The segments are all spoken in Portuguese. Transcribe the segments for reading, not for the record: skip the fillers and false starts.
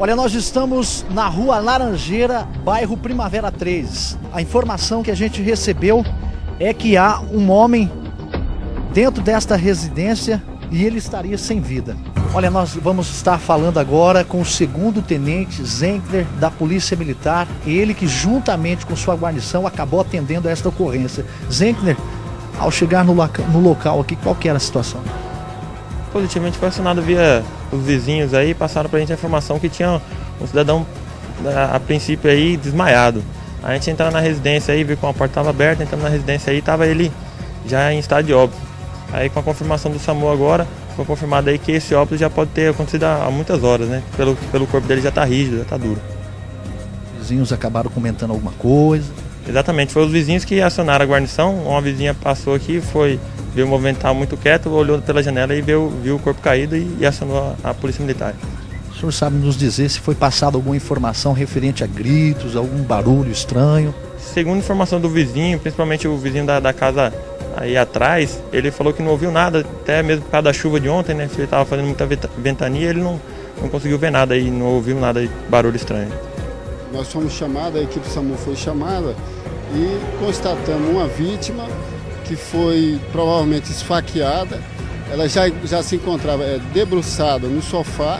Olha, nós estamos na Rua Laranjeira, bairro Primavera 3. A informação que a gente recebeu é que há um homem dentro desta residência e ele estaria sem vida. Olha, nós vamos estar falando agora com o segundo tenente Zenkler da Polícia Militar, ele que juntamente com sua guarnição acabou atendendo a esta ocorrência. Zenkler, ao chegar no local aqui, qual que era a situação? Positivamente foi acionado via os vizinhos aí, passaram pra gente a informação que tinha um cidadão, a princípio aí, desmaiado. A gente entrou na residência aí, viu que a porta estava aberta, entramos na residência aí, estava ele já em estado de óbito. Aí com a confirmação do SAMU agora, foi confirmado aí que esse óbito já pode ter acontecido há muitas horas, né? Pelo corpo dele já tá rígido, já tá duro. Os vizinhos acabaram comentando alguma coisa? Exatamente, foi os vizinhos que acionaram a guarnição. Uma vizinha passou aqui, viu o movimento estava muito quieto, olhou pela janela e viu o corpo caído e acionou a Polícia Militar. O senhor sabe nos dizer se foi passada alguma informação referente a gritos, algum barulho estranho? Segundo informação do vizinho, principalmente o vizinho da casa aí atrás, ele falou que não ouviu nada, até mesmo por causa da chuva de ontem, né? Ele estava fazendo muita ventania, ele não conseguiu ver nada e não ouviu nada de barulho estranho. Nós fomos chamados, a equipe SAMU foi chamada e constatamos uma vítima que foi provavelmente esfaqueada. Ela já se encontrava debruçada no sofá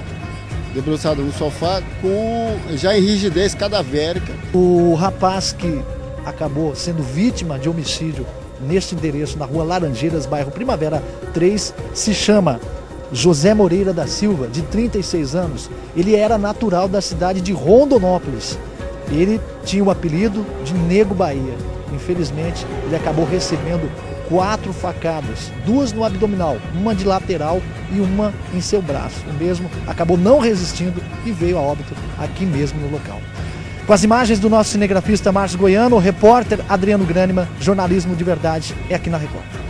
com já em rigidez cadavérica. O rapaz que acabou sendo vítima de homicídio neste endereço, na Rua Laranjeiras, bairro Primavera 3, se chama José Moreira da Silva, de 36 anos. Ele era natural da cidade de Rondonópolis. Ele tinha o apelido de Nego Bahia. Infelizmente, ele acabou recebendo 4 facadas, 2 no abdominal, uma de lateral e uma em seu braço. O mesmo acabou não resistindo e veio a óbito aqui mesmo no local. Com as imagens do nosso cinegrafista Márcio Goiano, o repórter Adriano Grânima, jornalismo de verdade é aqui na Record.